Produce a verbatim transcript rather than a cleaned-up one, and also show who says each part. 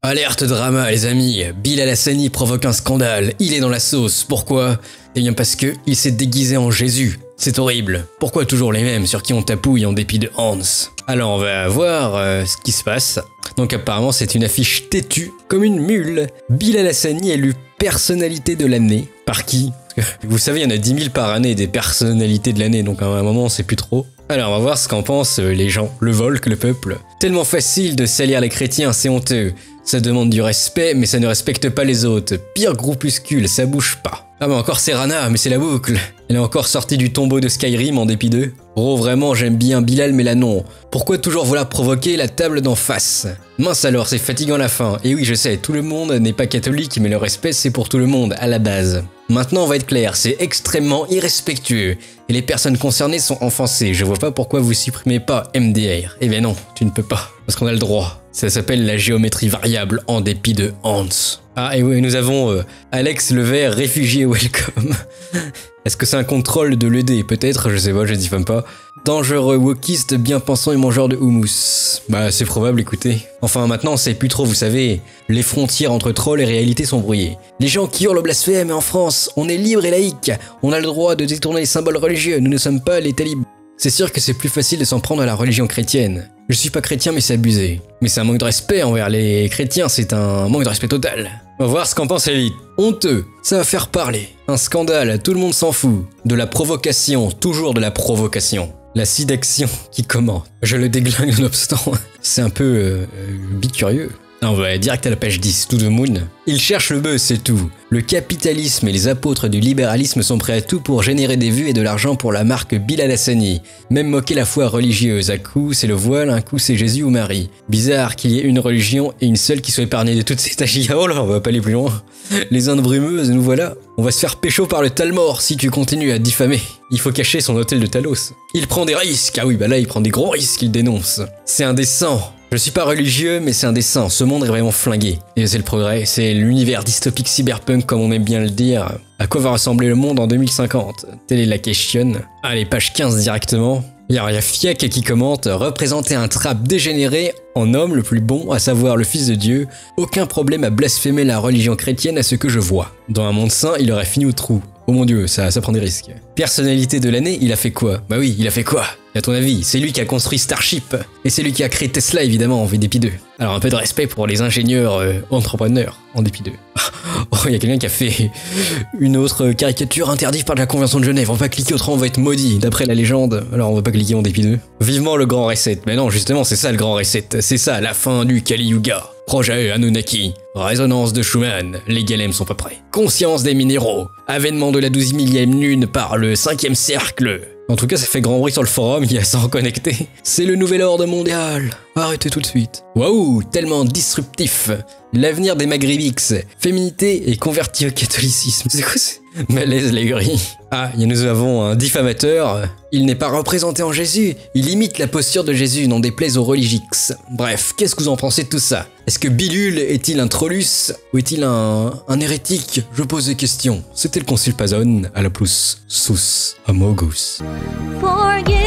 Speaker 1: Alerte drama les amis, Bilal Hassani provoque un scandale, il est dans la sauce, pourquoi? Eh bien parce que il s'est déguisé en Jésus, c'est horrible. Pourquoi toujours les mêmes sur qui on tapouille en dépit de Hans? Alors on va voir euh, ce qui se passe. Donc apparemment c'est une affiche têtue comme une mule. Bilal Hassani est élu personnalité de l'année. Par qui? Vous savez il y en a dix mille par année des personnalités de l'année, donc à un moment on sait plus trop. Alors on va voir ce qu'en pensent les gens, le Volk, le peuple. Tellement facile de salir les chrétiens, c'est honteux. Ça demande du respect, mais ça ne respecte pas les autres. Pire groupuscule, ça bouge pas. Ah bah encore Serana, mais c'est la boucle. Elle est encore sortie du tombeau de Skyrim en dépit d'eux. Oh vraiment j'aime bien Bilal mais là non. Pourquoi toujours vouloir provoquer la table d'en face? Mince alors, c'est fatigant la fin. Et oui je sais, tout le monde n'est pas catholique, mais le respect c'est pour tout le monde, à la base. Maintenant on va être clair, c'est extrêmement irrespectueux. Et les personnes concernées sont offensées. Je vois pas pourquoi vous supprimez pas M D R. Eh bien non, tu ne peux pas. Parce qu'on a le droit. Ça s'appelle la géométrie variable en dépit de Hans. Ah et oui, nous avons euh, Alex Levert, réfugié welcome. Est-ce que c'est un contrôle de l'E D? Peut-être, je sais pas, je diffame pas. Dangereux wokiste, bien pensant et mangeur de houmous. Bah c'est probable, écoutez. Enfin maintenant on sait plus trop, vous savez. Les frontières entre troll et réalité sont brouillées. Les gens qui hurlent au blasphème, et en France, on est libre et laïque. On a le droit de détourner les symboles religieux, nous ne sommes pas les talibans. C'est sûr que c'est plus facile de s'en prendre à la religion chrétienne. Je suis pas chrétien mais c'est abusé. Mais c'est un manque de respect envers les chrétiens, c'est un manque de respect total. On va voir ce qu'en pense l'élite. Honteux, ça va faire parler. Un scandale, tout le monde s'en fout. De la provocation, toujours de la provocation. La sidaction qui commente. Je le déglingue nonobstant. C'est un peu euh, bicurieux. On va direct à la page dix, To the Moon. Il cherche le buzz, c'est tout. Le capitalisme et les apôtres du libéralisme sont prêts à tout pour générer des vues et de l'argent pour la marque Bilal Hassani. Même moquer la foi religieuse. Un coup c'est le voile, un coup c'est Jésus ou Marie. Bizarre qu'il y ait une religion et une seule qui soit épargnée de toutes ces tagies. Oh là, on va pas aller plus loin. Les Indes brumeuses, nous voilà. On va se faire pécho par le Talmor si tu continues à diffamer. Il faut cacher son hôtel de Talos. Il prend des risques. Ah oui, bah là il prend des gros risques, il dénonce. C'est indécent. Je suis pas religieux, mais c'est indécent. Ce monde est vraiment flingué. Et c'est le progrès, c'est l'univers dystopique cyberpunk, comme on aime bien le dire. À quoi va ressembler le monde en deux mille cinquante? Telle est la question. Allez, page quinze directement. Il y a Fiac qui commente « Représenter un trappe dégénéré en homme le plus bon, à savoir le Fils de Dieu, aucun problème à blasphémer la religion chrétienne à ce que je vois. Dans un monde sain, il aurait fini au trou. Oh mon dieu, ça, ça prend des risques. Personnalité de l'année, il a fait quoi? Bah oui, il a fait quoi? Et à ton avis, c'est lui qui a construit Starship. Et c'est lui qui a créé Tesla, évidemment, en dépit d'eux. Alors un peu de respect pour les ingénieurs euh, entrepreneurs, en dépit d'eux. Oh, il y a quelqu'un qui a fait une autre caricature interdite par la Convention de Genève. On va pas cliquer, autrement on va être maudit, d'après la légende. Alors on va pas cliquer en dépit d'eux. Vivement le grand reset. Mais non, justement, c'est ça le grand reset. C'est ça, la fin du Kali Yuga. Projet Anunnaki. Résonance de Schumann. Les galems sont pas prêts. Conscience des minéraux. Avènement de la douze millième lune par le cinquième cercle. En tout cas, ça fait grand bruit sur le forum, il y a ça en connecté. C'est le nouvel ordre mondial. Arrêtez tout de suite. Waouh, tellement disruptif. L'avenir des Maghribix. Féminité et converti au catholicisme. C'est quoi ça? Malaise les gris. Ah, nous avons un diffamateur. Il n'est pas représenté en Jésus. Il imite la posture de Jésus, n'en déplaise aux religix. Bref, qu'est-ce que vous en pensez de tout ça? Est-ce que Bilul est-il un trollus ou est-il un, un hérétique? Je pose des questions. C'était le Concile Pazon, à la plus sus amogus. Forget